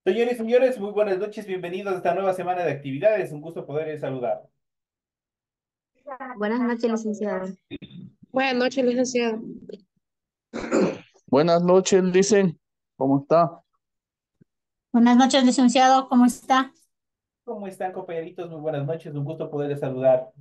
Señores y señores, muy buenas noches, bienvenidos a esta nueva semana de actividades. Un gusto poder saludar. Buenas noches, licenciado. Buenas noches, licenciado. Buenas noches, dicen. ¿Cómo está? Buenas noches, licenciado, ¿cómo está? ¿Cómo están, compañeritos? Muy buenas noches, un gusto poder saludar.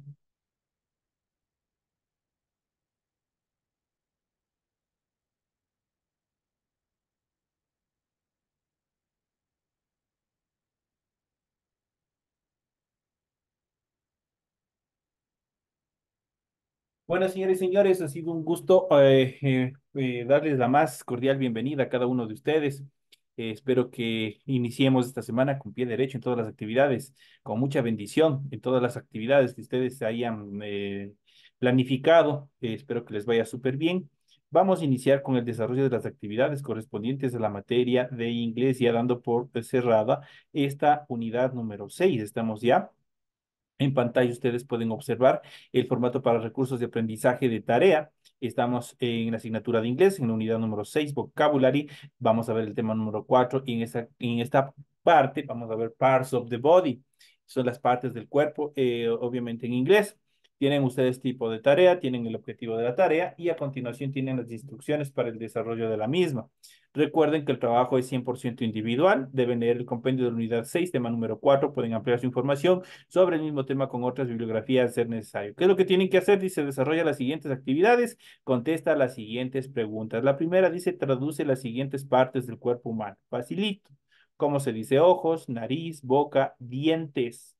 Bueno, señores y señores, ha sido un gusto darles la más cordial bienvenida a cada uno de ustedes. Espero que iniciemos esta semana con pie derecho en todas las actividades, con mucha bendición en todas las actividades que ustedes hayan planificado. Espero que les vaya súper bien. Vamos a iniciar con el desarrollo de las actividades correspondientes a la materia de inglés, ya dando por cerrada esta unidad número 6. Estamos ya. En pantalla ustedes pueden observar el formato para recursos de aprendizaje de tarea. Estamos en la asignatura de inglés, en la unidad número 6, vocabulary. Vamos a ver el tema número 4 y en esta parte vamos a ver parts of the body. Son las partes del cuerpo, obviamente en inglés. Tienen ustedes tipo de tarea, tienen el objetivo de la tarea y a continuación tienen las instrucciones para el desarrollo de la misma. Recuerden que el trabajo es 100% individual. Deben leer el compendio de la unidad 6, tema número 4. Pueden ampliar su información sobre el mismo tema con otras bibliografías de ser necesario. ¿Qué es lo que tienen que hacer? Dice, desarrolla las siguientes actividades, contesta las siguientes preguntas. La primera dice, traduce las siguientes partes del cuerpo humano. Facilito. ¿Cómo se dice? Ojos, nariz, boca, dientes.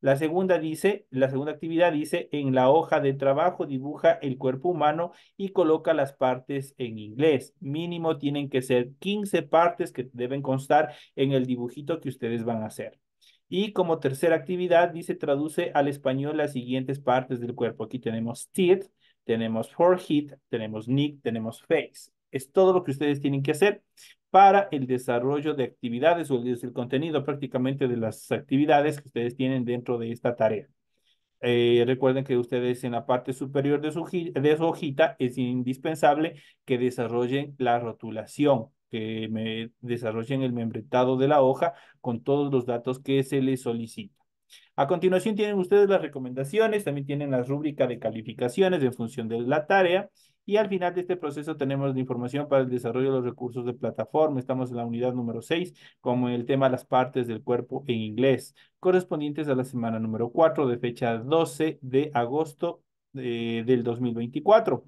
La segunda actividad dice, en la hoja de trabajo dibuja el cuerpo humano y coloca las partes en inglés. Mínimo tienen que ser 15 partes que deben constar en el dibujito que ustedes van a hacer. Y como tercera actividad, dice, traduce al español las siguientes partes del cuerpo. Aquí tenemos teeth, tenemos forehead, tenemos neck, tenemos face. Es todo lo que ustedes tienen que hacer para el desarrollo de actividades o el contenido prácticamente de las actividades que ustedes tienen dentro de esta tarea. Recuerden que ustedes en la parte superior de su hojita es indispensable que desarrollen la rotulación, que desarrollen el membretado de la hoja con todos los datos que se les solicita. A continuación tienen ustedes las recomendaciones, también tienen la rúbrica de calificaciones en función de la tarea y al final de este proceso tenemos la información para el desarrollo de los recursos de plataforma. Estamos en la unidad número 6, como en el tema las partes del cuerpo en inglés, correspondientes a la semana número 4 de fecha 12 de agosto del 2024.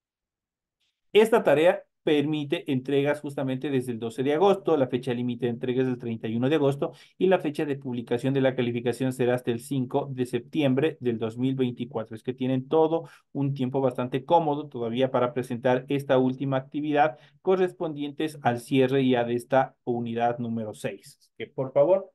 Esta tarea permite entregas justamente desde el 12 de agosto, la fecha límite de entregas es el 31 de agosto y la fecha de publicación de la calificación será hasta el 5 de septiembre del 2024. Es que tienen todo un tiempo bastante cómodo todavía para presentar esta última actividad correspondientes al cierre ya de esta unidad número 6. Que por favor,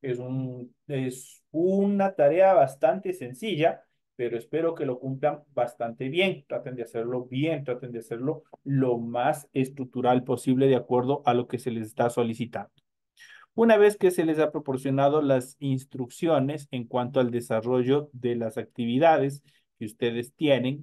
es una tarea bastante sencilla, pero espero que lo cumplan bastante bien. Traten de hacerlo bien, traten de hacerlo lo más estructural posible de acuerdo a lo que se les está solicitando. Una vez que se les ha proporcionado las instrucciones en cuanto al desarrollo de las actividades que ustedes tienen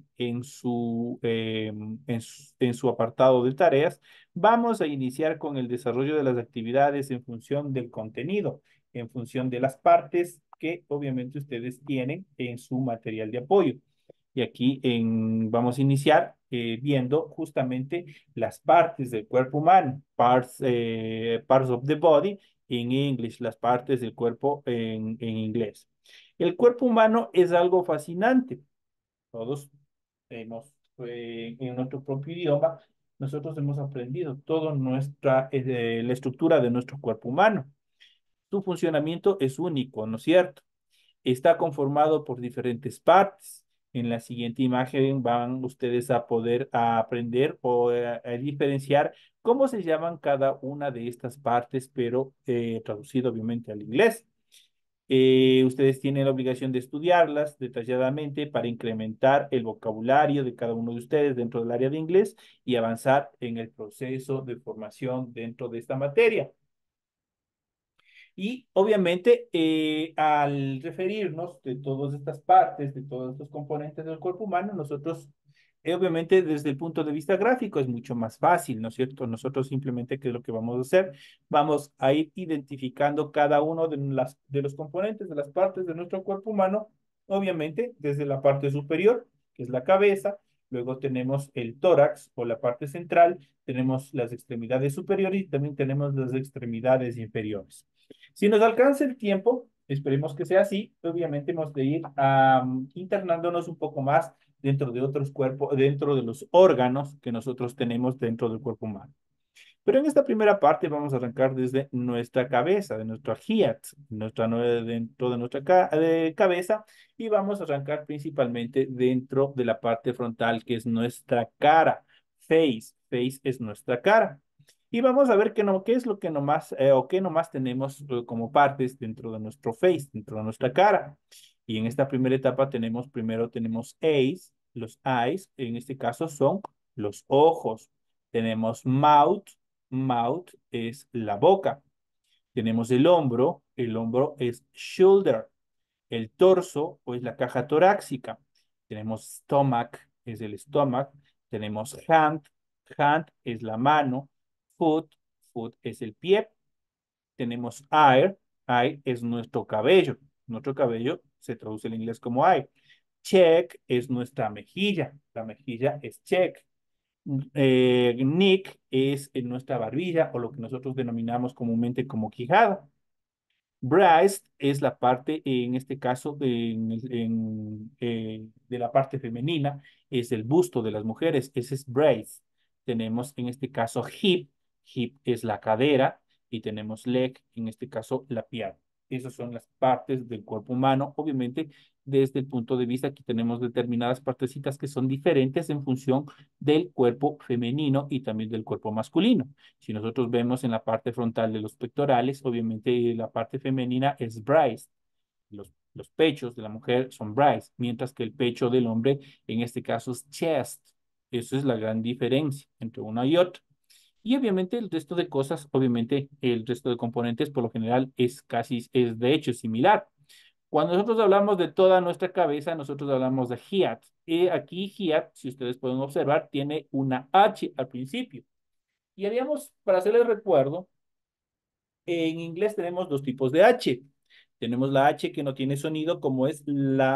en su apartado de tareas, vamos a iniciar con el desarrollo de las actividades en función del contenido, en función de las partes que obviamente ustedes tienen en su material de apoyo. Y aquí vamos a iniciar viendo justamente las partes del cuerpo humano, parts of the body in English, las partes del cuerpo en inglés. El cuerpo humano es algo fascinante. Todos hemos, en nuestro propio idioma, nosotros hemos aprendido toda la estructura de nuestro cuerpo humano. Su funcionamiento es único, ¿no es cierto? Está conformado por diferentes partes. En la siguiente imagen van ustedes a poder aprender o a diferenciar cómo se llaman cada una de estas partes, pero traducido obviamente al inglés. Ustedes tienen la obligación de estudiarlas detalladamente para incrementar el vocabulario de cada uno de ustedes dentro del área de inglés y avanzar en el proceso de formación dentro de esta materia. Y obviamente, al referirnos de todas estas partes, de todos estos componentes del cuerpo humano, nosotros Obviamente, desde el punto de vista gráfico es mucho más fácil, ¿no es cierto? Nosotros simplemente, ¿qué es lo que vamos a hacer? Vamos a ir identificando cada uno de los componentes, de las partes de nuestro cuerpo humano, obviamente desde la parte superior, que es la cabeza, luego tenemos el tórax o la parte central, tenemos las extremidades superiores y también tenemos las extremidades inferiores. Si nos alcanza el tiempo, esperemos que sea así, obviamente hemos de ir internándonos un poco más dentro de otros cuerpos, dentro de los órganos que nosotros tenemos dentro del cuerpo humano. Pero en esta primera parte vamos a arrancar desde nuestra cabeza, de nuestro hiat, dentro de nuestra cabeza, y vamos a arrancar principalmente dentro de la parte frontal, que es nuestra cara. Face, face es nuestra cara. Y vamos a ver qué es lo que nomás, o qué nomás tenemos como partes dentro de nuestro face, dentro de nuestra cara. Y en esta primera etapa primero tenemos eyes, los eyes, en este caso son los ojos. Tenemos mouth, mouth es la boca. Tenemos el hombro es shoulder. El torso o es la caja torácica. Tenemos stomach, es el estómago. Tenemos hand, hand es la mano. Foot, foot es el pie. Tenemos hair, hair es nuestro cabello. Nuestro cabello se traduce en inglés como hair. Cheek es nuestra mejilla. La mejilla es cheek. Neck es en nuestra barbilla o lo que nosotros denominamos comúnmente como quijada. Breast es la parte, en este caso, de la parte femenina, es el busto de las mujeres, ese es breast. Tenemos en este caso hip, hip es la cadera, y tenemos leg, en este caso la pierna. Esas son las partes del cuerpo humano. Obviamente, desde el punto de vista que tenemos determinadas partecitas que son diferentes en función del cuerpo femenino y también del cuerpo masculino. Si nosotros vemos en la parte frontal de los pectorales, obviamente la parte femenina es breast. Los pechos de la mujer son breast, mientras que el pecho del hombre, en este caso, es chest. Eso es la gran diferencia entre una y otra. Y obviamente el resto de cosas, obviamente el resto de componentes, por lo general, es de hecho similar. Cuando nosotros hablamos de toda nuestra cabeza, nosotros hablamos de hiat. Y aquí hiat, si ustedes pueden observar, tiene una H al principio. Y haríamos, para hacerles recuerdo, en inglés tenemos dos tipos de H. Tenemos la H que no tiene sonido, como es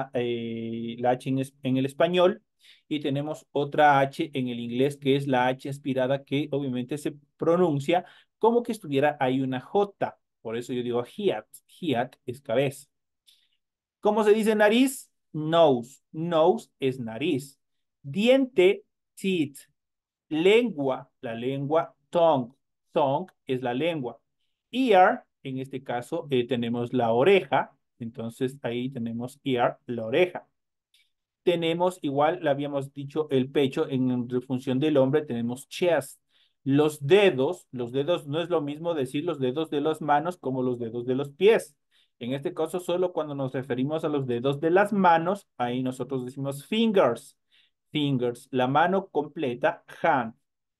la H en el español, y tenemos otra H en el inglés, que es la H aspirada, que obviamente se pronuncia como que estuviera ahí una J. Por eso yo digo hiat. Hiat es cabeza. ¿Cómo se dice nariz? Nose. Nose es nariz. Diente, teeth. Lengua, la lengua, tongue. Tongue es la lengua. Ear, en este caso, tenemos la oreja. Entonces ahí tenemos ear, la oreja. Tenemos igual, le habíamos dicho, el pecho en función del hombre, tenemos chest. Los dedos no es lo mismo decir los dedos de las manos como los dedos de los pies. En este caso, solo cuando nos referimos a los dedos de las manos, ahí nosotros decimos fingers. Fingers, la mano completa, hand.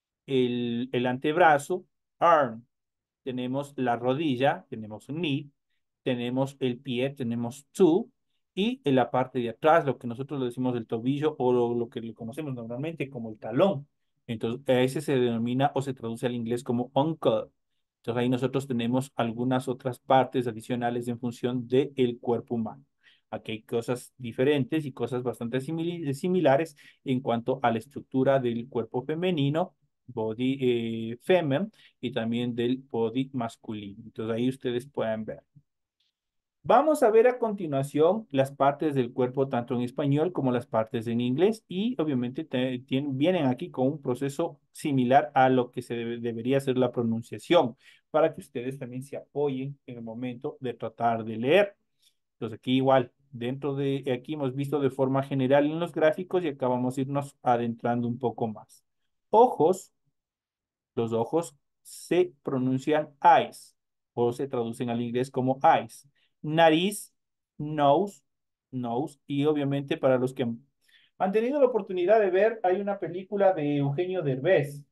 El antebrazo, arm. Tenemos la rodilla, tenemos knee, tenemos el pie, tenemos toe, y en la parte de atrás, lo que nosotros le decimos el tobillo o lo que le conocemos normalmente como el talón. Entonces, a ese se denomina o se traduce al inglés como ankle. Entonces, ahí nosotros tenemos algunas otras partes adicionales en función del cuerpo humano. Aquí hay cosas diferentes y cosas bastante similares en cuanto a la estructura del cuerpo femenino, body feminine, y también del body masculino. Entonces ahí ustedes pueden ver. Vamos a ver a continuación las partes del cuerpo tanto en español como las partes en inglés y obviamente vienen aquí con un proceso similar a lo que debería ser la pronunciación para que ustedes también se apoyen en el momento de tratar de leer. Entonces aquí igual, aquí hemos visto de forma general en los gráficos y acá vamos a irnos adentrando un poco más. Ojos. Los ojos se pronuncian eyes o se traducen al inglés como eyes. Nariz, nose, nose. Y obviamente para los que han tenido la oportunidad de ver, hay una película de Eugenio Derbez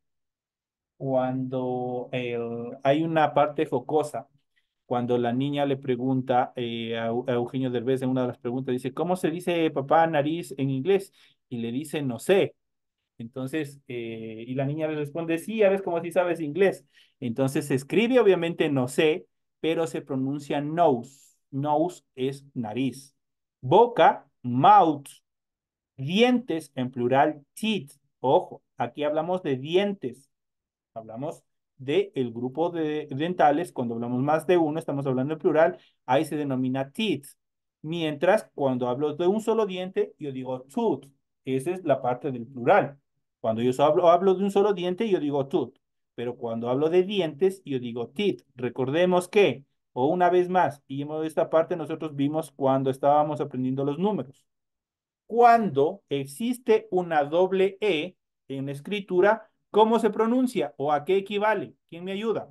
cuando hay una parte jocosa. Cuando la niña le pregunta a Eugenio Derbez en una de las preguntas, dice, ¿cómo se dice papá nariz en inglés? Y le dice, no sé. Entonces, y la niña le responde, sí, ya ves como si sabes inglés. Entonces se escribe, obviamente no sé, pero se pronuncia nose. Nose es nariz. Boca, mouth. Dientes en plural, teeth. Ojo, aquí hablamos de dientes. Hablamos de el grupo de dentales. Cuando hablamos más de uno, estamos hablando en plural. Ahí se denomina teeth. Mientras, cuando hablo de un solo diente, yo digo tooth. Esa es la parte del plural. Cuando yo hablo de un solo diente, yo digo tooth. Pero cuando hablo de dientes, yo digo teeth. Recordemos que, o una vez más, y en esta parte nosotros vimos cuando estábamos aprendiendo los números. Cuando existe una doble E en la escritura, ¿cómo se pronuncia o a qué equivale? ¿Quién me ayuda?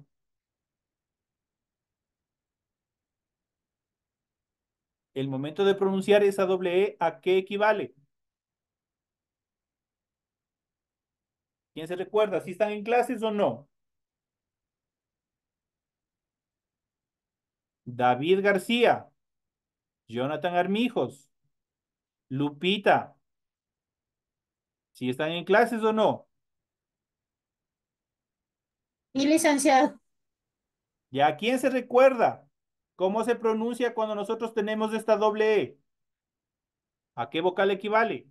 El momento de pronunciar esa doble E, ¿a qué equivale? ¿Quién se recuerda? ¿Si están en clases o no? David García, Jonathan Armijos, Lupita, ¿si están en clases o no? Y licenciado, ¿Ya quién se recuerda? ¿Cómo se pronuncia cuando nosotros tenemos esta doble E? ¿A qué vocal equivale?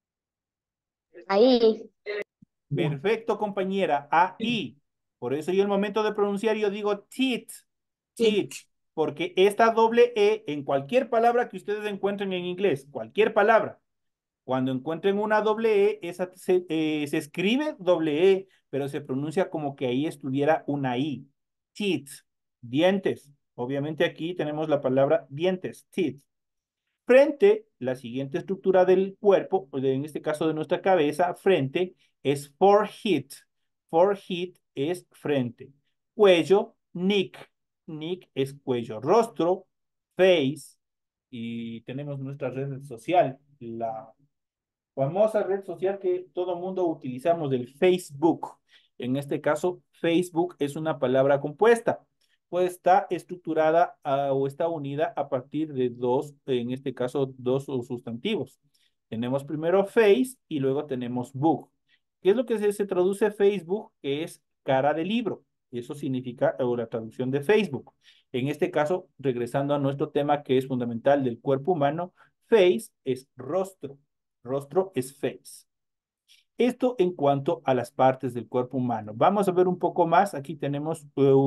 Ahí. Perfecto, compañera. A-I. Por eso yo el momento de pronunciar yo digo tit, Sí. tit, porque esta doble E en cualquier palabra que ustedes encuentren en inglés, cualquier palabra, cuando encuentren una doble E, esa se escribe doble E, pero se pronuncia como que ahí estuviera una I. Teeth, dientes. Obviamente aquí tenemos la palabra dientes, teeth. Frente, la siguiente estructura del cuerpo, en este caso de nuestra cabeza, frente, es forehead. Forehead es frente. Cuello, neck. Neck es cuello. Rostro, face. Y tenemos nuestra red social, la famosa red social que todo mundo utilizamos, del Facebook. En este caso, Facebook es una palabra compuesta, pues está estructurada o está unida a partir de dos, en este caso, dos sustantivos. Tenemos primero face y luego tenemos book. ¿Qué es lo que se traduce Facebook? Que es cara de libro. Eso significa o la traducción de Facebook. En este caso, regresando a nuestro tema que es fundamental del cuerpo humano, face es rostro. Rostro es face. Esto en cuanto a las partes del cuerpo humano. Vamos a ver un poco más. Aquí tenemos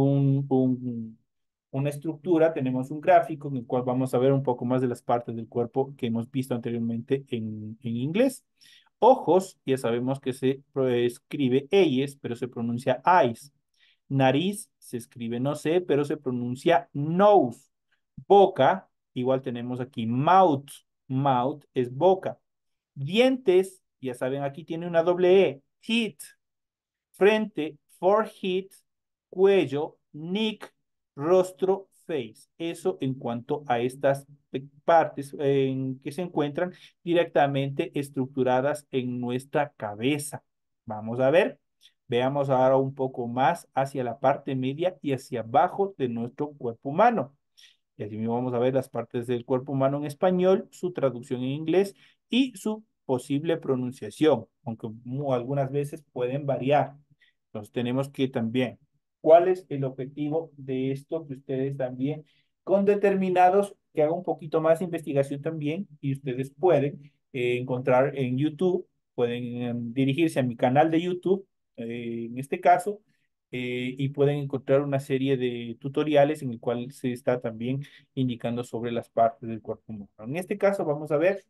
una estructura, tenemos un gráfico en el cual vamos a ver un poco más de las partes del cuerpo que hemos visto anteriormente en inglés. Ojos, ya sabemos que se escribe eyes, pero se pronuncia eyes. Nariz, se escribe no sé, pero se pronuncia nose. Boca, igual tenemos aquí mouth. Mouth es boca. Dientes, ya saben, aquí tiene una doble E. Teeth, frente, forehead, cuello, neck, rostro, face. Eso en cuanto a estas partes en que se encuentran directamente estructuradas en nuestra cabeza. Vamos a ver. Veamos ahora un poco más hacia la parte media y hacia abajo de nuestro cuerpo humano. Y así mismo vamos a ver las partes del cuerpo humano en español, su traducción en inglés y su posible pronunciación, aunque algunas veces pueden variar. Entonces tenemos que también, ¿cuál es el objetivo de esto? Que ustedes también, con determinados, que hagan un poquito más de investigación también y ustedes pueden encontrar en YouTube, pueden dirigirse a mi canal de YouTube, en este caso, y pueden encontrar una serie de tutoriales en el cual se está también indicando sobre las partes del cuerpo humano. En este caso vamos a ver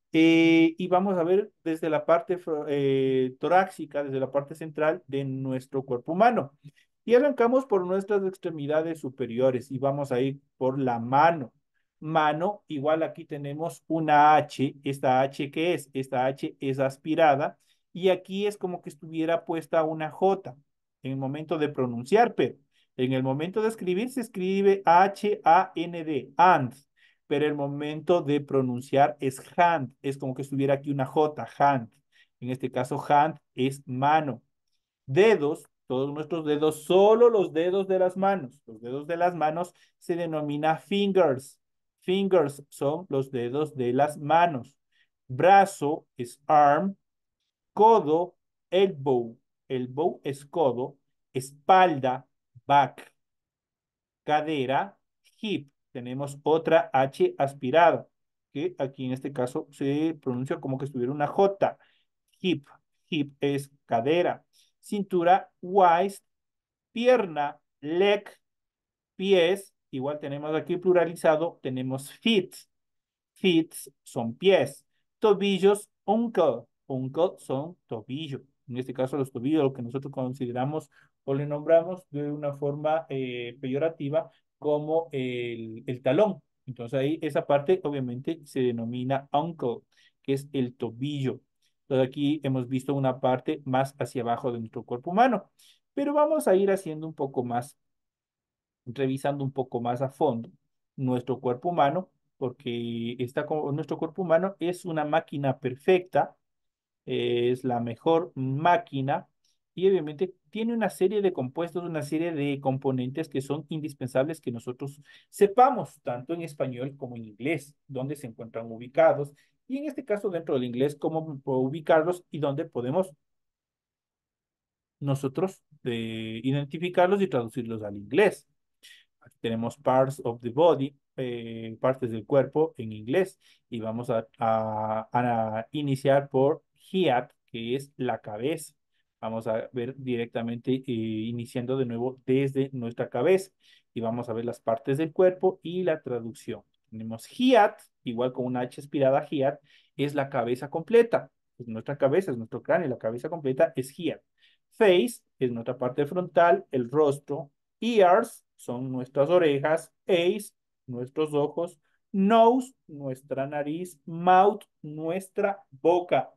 y vamos a ver desde la parte torácica, desde la parte central de nuestro cuerpo humano. Y arrancamos por nuestras extremidades superiores y vamos a ir por la mano. Mano, igual aquí tenemos una H. ¿Esta H qué es? Esta H es aspirada y aquí es como que estuviera puesta una J en el momento de pronunciar, pero en el momento de escribir se escribe H-A-N-D, and, pero el momento de pronunciar es hand, es como que estuviera aquí una J, hand. En este caso, hand es mano. Dedos, todos nuestros dedos, solo los dedos de las manos. Los dedos de las manos se denomina fingers. Fingers son los dedos de las manos. Brazo es arm, codo elbow. Elbow es codo, espalda, back, cadera, hip. Tenemos otra H aspirada, que aquí en este caso se pronuncia como que estuviera una J. Hip. Hip es cadera. Cintura, waist, pierna, leg, pies. Igual tenemos aquí pluralizado, tenemos feet. Feet son pies. Tobillos, ankle. Ankle son tobillo. En este caso, los tobillos, lo que nosotros consideramos o le nombramos de una forma peyorativa como el talón. Entonces ahí esa parte obviamente se denomina ankle, que es el tobillo. Entonces aquí hemos visto una parte más hacia abajo de nuestro cuerpo humano, pero vamos a ir haciendo un poco más, revisando un poco más a fondo nuestro cuerpo humano, porque nuestro cuerpo humano es una máquina perfecta, es la mejor máquina y obviamente tiene una serie de compuestos, una serie de componentes que son indispensables que nosotros sepamos, tanto en español como en inglés, dónde se encuentran ubicados y en este caso dentro del inglés, cómo ubicarlos y dónde podemos nosotros identificarlos y traducirlos al inglés. Aquí tenemos parts of the body, partes del cuerpo en inglés. Y vamos a iniciar por head, que es la cabeza. Vamos a ver directamente, iniciando de nuevo desde nuestra cabeza. Y vamos a ver las partes del cuerpo y la traducción. Tenemos head, igual con una H aspirada, head, es la cabeza completa. Es nuestra cabeza, es nuestro cráneo. La cabeza completa es head. Face es nuestra parte frontal, el rostro. Ears son nuestras orejas, eyes, nuestros ojos, nose, nuestra nariz, mouth, nuestra boca.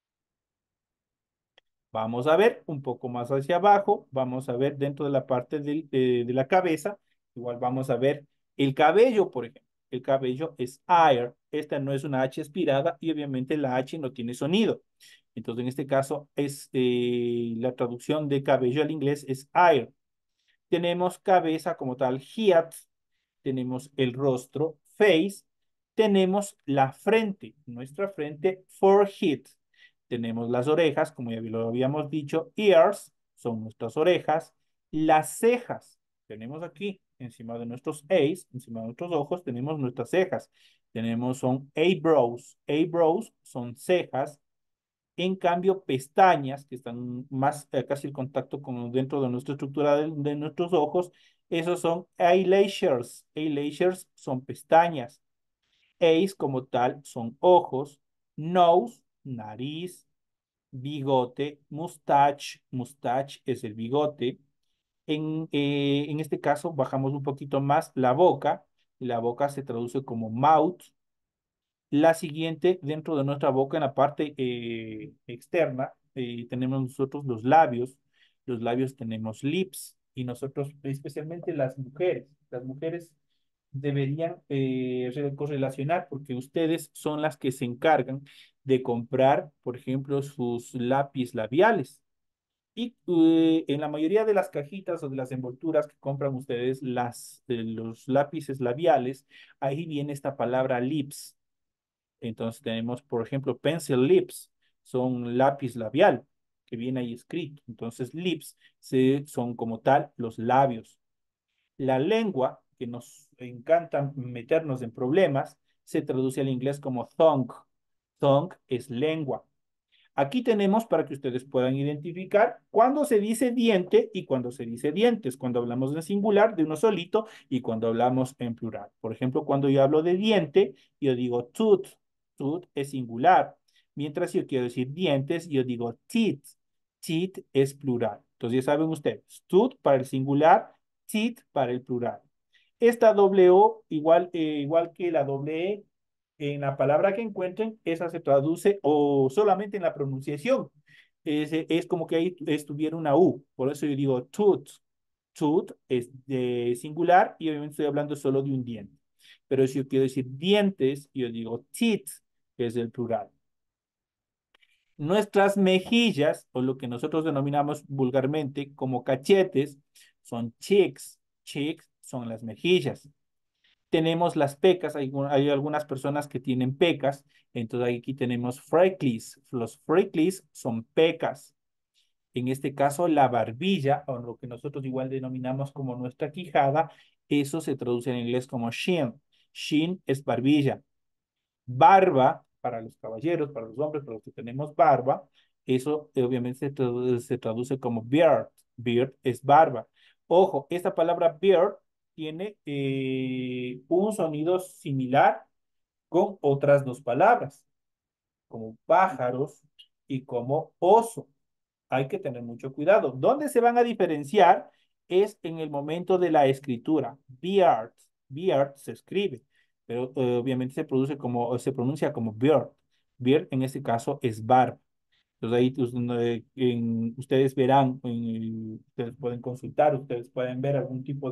Vamos a ver un poco más hacia abajo, vamos a ver dentro de la parte de la cabeza, igual vamos a ver el cabello, por ejemplo. El cabello es hair, esta no es una H aspirada y obviamente la H no tiene sonido. Entonces en este caso es la traducción de cabello al inglés es hair. Tenemos cabeza como tal, head, tenemos el rostro, face, tenemos la frente, nuestra frente, forehead, tenemos las orejas, como ya lo habíamos dicho, ears, son nuestras orejas, las cejas, tenemos aquí, encima de nuestros eyes, encima de nuestros ojos, tenemos nuestras cejas, tenemos, son eyebrows, eyebrows son cejas, en cambio, pestañas, que están más casi el contacto con dentro de nuestra estructura de nuestros ojos, esos son eyelashes. Eyelashes son pestañas. Eyes como tal son ojos. Nose, nariz. Bigote, mustache. Mustache es el bigote. En este caso, bajamos un poquito más la boca. La boca se traduce como mouth. La siguiente, dentro de nuestra boca, en la parte externa, tenemos nosotros los labios. Los labios tenemos lips y nosotros, especialmente las mujeres deberían correlacionar porque ustedes son las que se encargan de comprar, por ejemplo, sus lápiz labiales. Y en la mayoría de las cajitas o de las envolturas que compran ustedes, los lápices labiales, ahí viene esta palabra lips. Entonces tenemos, por ejemplo, pencil lips, son lápiz labial, que viene ahí escrito. Entonces, lips son como tal los labios. La lengua, que nos encanta meternos en problemas, se traduce al inglés como tongue. Tongue es lengua. Aquí tenemos para que ustedes puedan identificar cuando se dice diente y cuando se dice dientes, cuando hablamos en singular de uno solito y cuando hablamos en plural. Por ejemplo, cuando yo hablo de diente, yo digo tooth, tooth es singular. Mientras yo quiero decir dientes, yo digo teeth, teeth es plural. Entonces ya saben ustedes, tooth para el singular, teeth para el plural. Esta doble O, igual que la doble E, en la palabra que encuentren, esa se traduce o solamente en la pronunciación. Es como que ahí estuviera una U. Por eso yo digo tooth. Tooth es de singular y obviamente estoy hablando solo de un diente. Pero si yo quiero decir dientes, yo digo teeth, que es el plural. Nuestras mejillas, o lo que nosotros denominamos vulgarmente como cachetes, son cheeks. Cheeks son las mejillas. Tenemos las pecas, hay algunas personas que tienen pecas, entonces aquí tenemos freckles. Los freckles son pecas. En este caso, la barbilla, o lo que nosotros igual denominamos como nuestra quijada, eso se traduce en inglés como shin. Shin es barbilla. Barba, para los caballeros, para los hombres, para los que tenemos barba, eso obviamente se traduce como beard. Beard es barba. Ojo, esta palabra beard tiene un sonido similar con otras dos palabras, como pájaros y como oso. Hay que tener mucho cuidado. ¿Dónde se van a diferenciar? Es en el momento de la escritura. Beard, beard se escribe, pero obviamente se pronuncia como beard. Beard en este caso es barba. Entonces ahí ustedes verán, ustedes pueden consultar, ustedes pueden ver algún tipo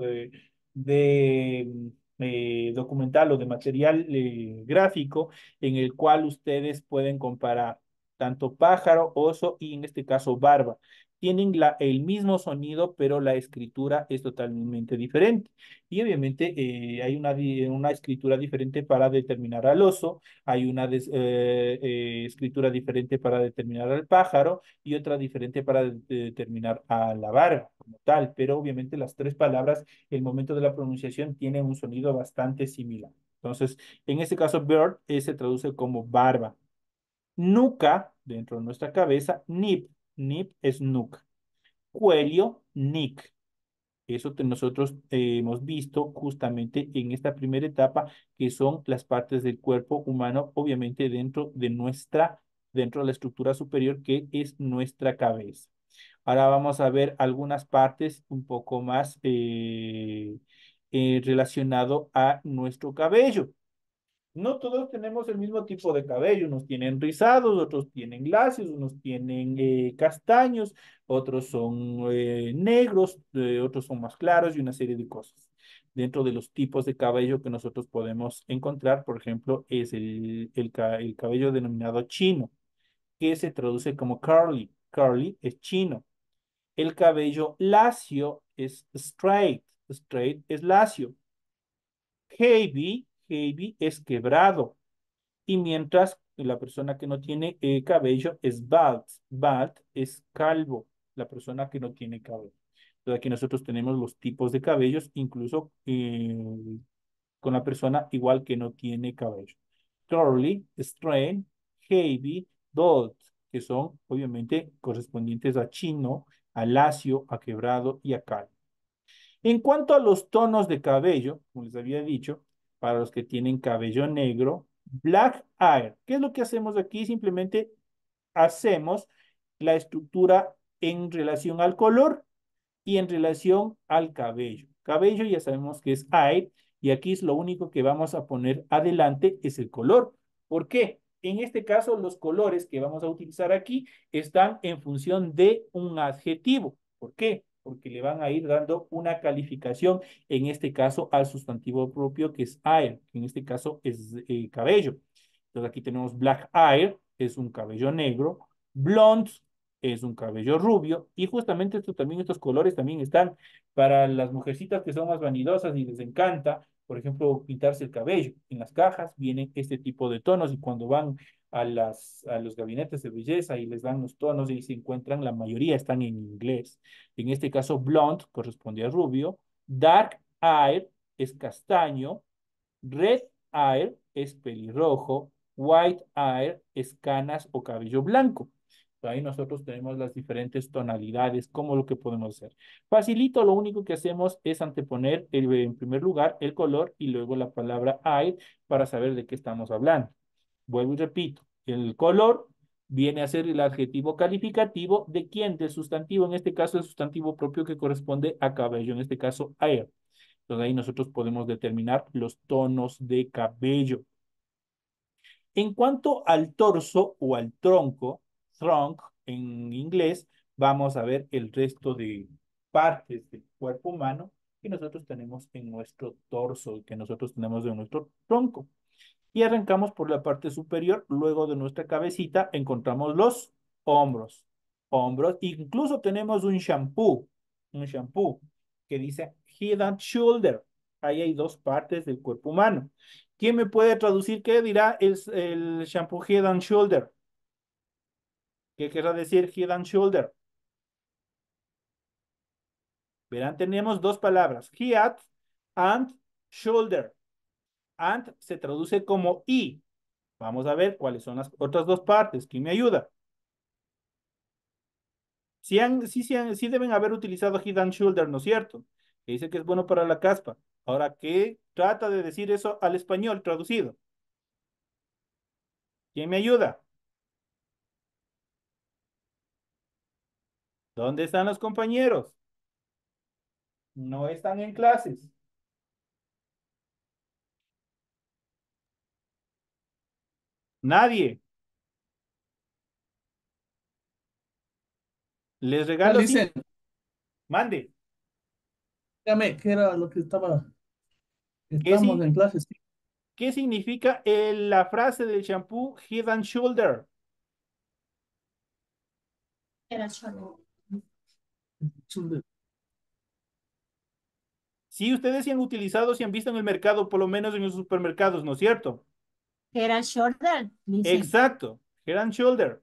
de documental o de material gráfico en el cual ustedes pueden comparar tanto pájaro, oso y en este caso barba. Tienen el mismo sonido, pero la escritura es totalmente diferente. Y obviamente hay una escritura diferente para determinar al oso, hay una escritura diferente para determinar al pájaro y otra diferente para determinar a la barba como tal, pero obviamente las tres palabras, el momento de la pronunciación, tienen un sonido bastante similar. Entonces, en este caso, bird se traduce como barba. Nuca, dentro de nuestra cabeza, nip, nip es nuca. Cuello, nick. Eso nosotros hemos visto justamente en esta primera etapa, que son las partes del cuerpo humano, obviamente dentro de la estructura superior que es nuestra cabeza. Ahora vamos a ver algunas partes un poco más relacionado a nuestro cabello. No todos tenemos el mismo tipo de cabello, unos tienen rizados, otros tienen lacios, unos tienen castaños, otros son negros, otros son más claros y una serie de cosas. Dentro de los tipos de cabello que nosotros podemos encontrar, por ejemplo, es el cabello denominado chino, que se traduce como curly. Curly es chino. El cabello lacio es straight. Straight es lacio. Heavy es quebrado. Y mientras la persona que no tiene cabello es bald. Bald es calvo, la persona que no tiene cabello. Entonces aquí nosotros tenemos los tipos de cabellos, incluso con la persona igual que no tiene cabello. Curly, straight, heavy, bald, que son obviamente correspondientes a chino, a lacio, a quebrado y a calvo. En cuanto a los tonos de cabello, como les había dicho, para los que tienen cabello negro, black hair. ¿Qué es lo que hacemos aquí? Simplemente hacemos la estructura en relación al color y en relación al cabello. Cabello ya sabemos que es hair y aquí es lo único que vamos a poner adelante es el color. ¿Por qué? En este caso, los colores que vamos a utilizar aquí están en función de un adjetivo. ¿Por qué? Porque le van a ir dando una calificación, en este caso, al sustantivo propio que es hair, que en este caso es cabello. Entonces aquí tenemos black hair, es un cabello negro, blonde es un cabello rubio, y justamente estos colores también están para las mujercitas que son más vanidosas y les encanta, por ejemplo, pintarse el cabello. En las cajas vienen este tipo de tonos y cuando van a los gabinetes de belleza y les dan los tonos y se encuentran, la mayoría están en inglés. En este caso, blonde corresponde a rubio, dark hair es castaño, red hair es pelirrojo, white hair es canas o cabello blanco. Ahí nosotros tenemos las diferentes tonalidades, como lo que podemos hacer. Facilito, lo único que hacemos es anteponer en primer lugar el color y luego la palabra hair para saber de qué estamos hablando. Vuelvo y repito, el color viene a ser el adjetivo calificativo de quién, del sustantivo, en este caso el sustantivo propio que corresponde a cabello, en este caso hair. Entonces ahí nosotros podemos determinar los tonos de cabello. En cuanto al torso o al tronco, trunk en inglés, vamos a ver el resto de partes del cuerpo humano que nosotros tenemos en nuestro torso, que nosotros tenemos en nuestro tronco. Y arrancamos por la parte superior, luego de nuestra cabecita encontramos los hombros. Hombros, incluso tenemos un shampoo que dice Head and Shoulder. Ahí hay dos partes del cuerpo humano. ¿Quién me puede traducir qué dirá el shampoo Head and Shoulder? ¿Qué querrá decir Head and Shoulder? Verán, tenemos dos palabras, head and shoulder. And se traduce como y. Vamos a ver cuáles son las otras dos partes. ¿Quién me ayuda? Sí deben haber utilizado head and shoulder, ¿no es cierto? Que dice que es bueno para la caspa. Ahora, ¿qué trata de decir eso al español traducido? ¿Quién me ayuda? ¿Dónde están los compañeros? No están en clases. Nadie. Les Ya regalo dicen, cinco. Mande. dígame, ¿qué era lo que ¿Qué, estamos si- en clases? ¿Qué significa la frase del shampoo Head and Shoulder? Era solo. Si ustedes se han utilizado, si han visto en el mercado, por lo menos en los supermercados, ¿no es cierto? Era shoulder, dicen. Exacto. Head and Shoulder.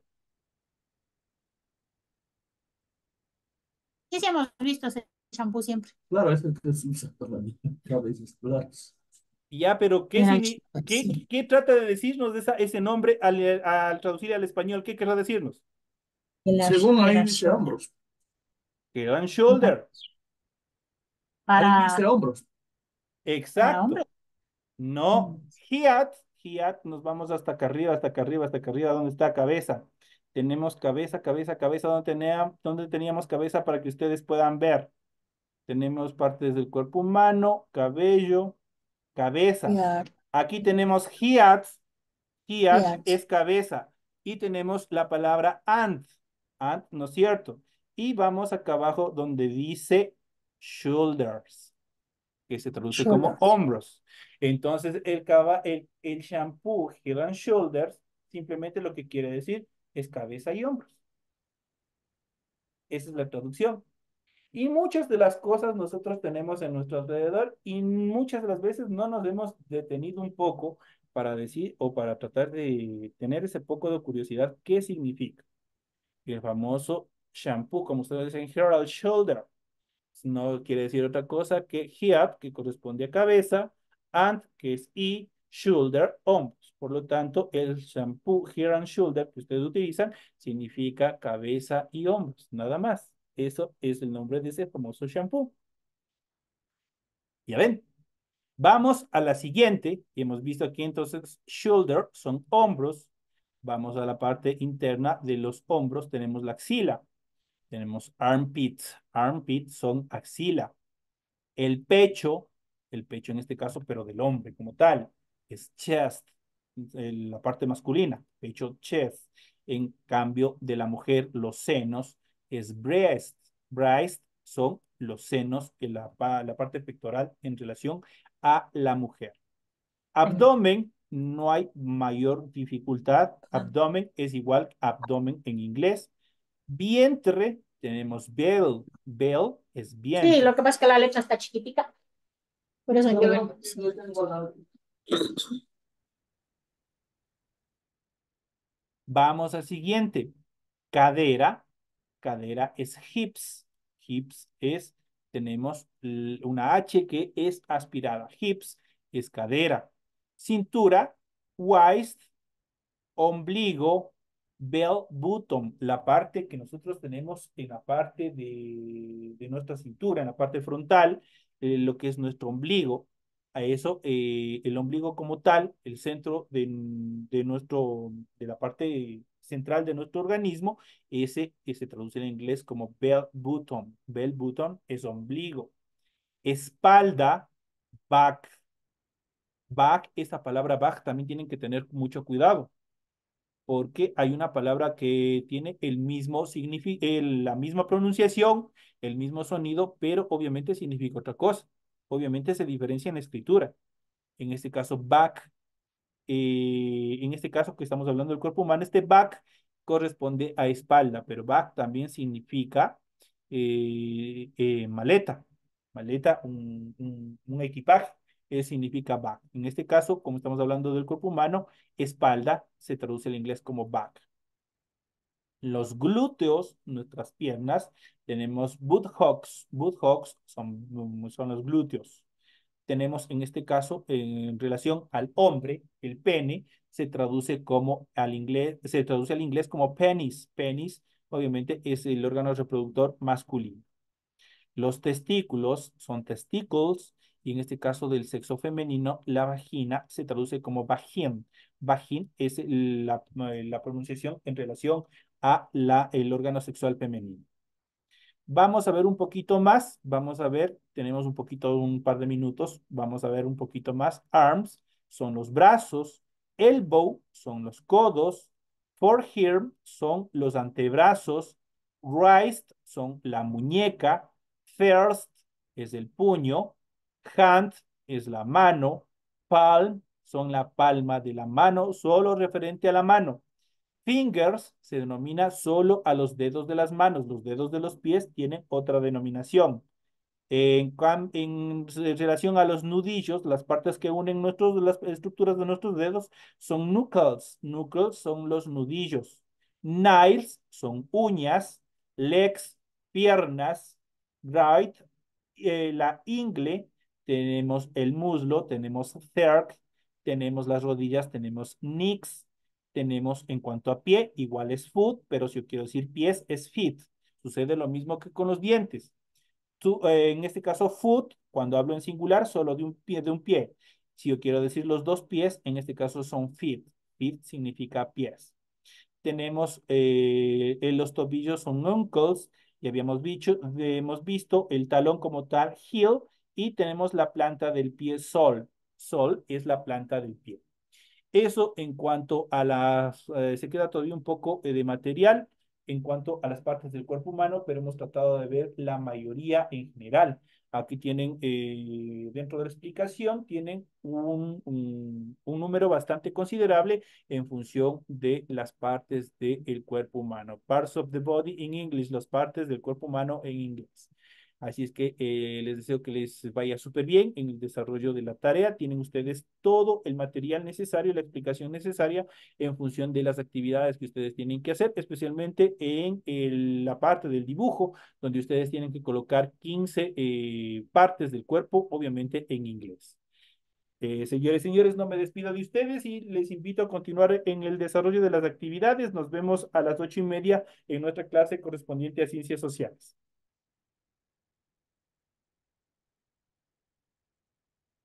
Sí, sí hemos visto ese champú siempre. Claro, es el que se usa para las cabezas, claro. Ya, pero Era shoulder, sí. ¿qué trata de decirnos ese nombre al traducir al español? ¿Qué querrá decirnos? Según ahí Era dice shoulder. hombros, Head and Shoulder. ahí Para, dice hombros. para hombres. Exacto. No, Hiat, nos vamos hasta acá arriba, hasta acá arriba, hasta acá arriba, ¿dónde está cabeza? Tenemos cabeza, cabeza, cabeza, ¿dónde teníamos cabeza para que ustedes puedan ver? Tenemos partes del cuerpo humano, cabello, cabeza. Ya, Aquí tenemos Hiat ya, es cabeza. Y tenemos la palabra ant, ¿no es cierto? Y vamos acá abajo donde dice shoulders, que se traduce como shoulder. hombros. Entonces, el shampoo Head and Shoulders simplemente lo que quiere decir es cabeza y hombros. Esa es la traducción. Y muchas de las cosas nosotros tenemos en nuestro alrededor y muchas de las veces no nos hemos detenido un poco para decir o para tratar de tener ese poco de curiosidad qué significa. El famoso shampoo, como ustedes dicen, Head and Shoulder. No quiere decir otra cosa que head, que corresponde a cabeza, and, que es y, shoulder, hombros. Por lo tanto, el shampoo Head and Shoulder que ustedes utilizan significa cabeza y hombros, nada más. Eso es el nombre de ese famoso shampoo. Ya ven. Vamos a la siguiente. Hemos visto aquí entonces shoulder son hombros. Vamos a la parte interna de los hombros. Tenemos la axila. Tenemos armpits. Armpits son axila. El pecho, el pecho en este caso, pero del hombre como tal, es chest, la parte masculina, pecho chest. En cambio, de la mujer, los senos es breast. Breast son los senos, la parte pectoral en relación a la mujer. Abdomen, no hay mayor dificultad. Abdomen es igual a abdomen en inglés. Vientre, tenemos belly. Belly es Sí, vientre. lo que pasa es que la letra está chiquitica. Por eso hay que ver. Vamos al siguiente. Cadera. Cadera es hips. Hips es, tenemos una H que es aspirada. Hips es cadera. Cintura, waist, ombligo, bell bottom, la parte que nosotros tenemos en la parte de nuestra cintura, en la parte frontal, lo que es nuestro ombligo. A eso, el ombligo como tal, el centro de la parte central de nuestro organismo, ese que se traduce en inglés como bell bottom. Bell bottom es ombligo. Espalda, back. Back, esta palabra back también tienen que tener mucho cuidado porque hay una palabra que tiene la misma pronunciación, el mismo sonido, pero obviamente significa otra cosa. Obviamente se diferencia en la escritura. En este caso, back, en este caso que estamos hablando del cuerpo humano, este back corresponde a espalda, pero back también significa maleta, maleta, un equipaje, significa back. En este caso, como estamos hablando del cuerpo humano, espalda se traduce en inglés como back. Los glúteos, nuestras piernas, tenemos buttocks. Buttocks son los glúteos. Tenemos en este caso, en relación al hombre, el pene, se traduce al inglés como penis. Penis, obviamente, es el órgano reproductor masculino. Los testículos son testicles, y en este caso del sexo femenino, la vagina se traduce como vagin. Vagin es la pronunciación en relación a el órgano sexual femenino. Vamos a ver un poquito más, vamos a ver, tenemos un par de minutos, vamos a ver un poquito más. Arms son los brazos, elbow son los codos, forearm son los antebrazos, wrist son la muñeca, first es el puño, hand es la mano, palm son la palma de la mano, solo referente a la mano. Fingers se denomina solo a los dedos de las manos, los dedos de los pies tienen otra denominación. En relación a los nudillos, las partes que unen las estructuras de nuestros dedos son knuckles. Knuckles son los nudillos. Nails son uñas. Legs, piernas. Right, la ingle, tenemos el muslo, tenemos cerc, tenemos las rodillas, tenemos knees, tenemos en cuanto a pie, igual es foot, pero si yo quiero decir pies, es feet. Sucede lo mismo que con los dientes. En este caso, foot, cuando hablo en singular, solo de un pie, de un pie. Si yo quiero decir los dos pies, en este caso son feet. Feet significa pies. Tenemos en los tobillos son ankles, y hemos visto el talón como tal, heel, y tenemos la planta del pie, sol. Sol es la planta del pie. Eso en cuanto a se queda todavía un poco de material en cuanto a las partes del cuerpo humano, pero hemos tratado de ver la mayoría en general. Aquí tienen, dentro de la explicación, tienen un número bastante considerable en función de las partes del cuerpo humano. Parts of the body in English, las partes del cuerpo humano en inglés. Así es que les deseo que les vaya súper bien en el desarrollo de la tarea. Tienen ustedes todo el material necesario, la explicación necesaria en función de las actividades que ustedes tienen que hacer, especialmente en la parte del dibujo, donde ustedes tienen que colocar 15 partes del cuerpo, obviamente en inglés. Señores y señores, no me despido de ustedes y les invito a continuar en el desarrollo de las actividades. Nos vemos a las 8:30 en nuestra clase correspondiente a Ciencias Sociales.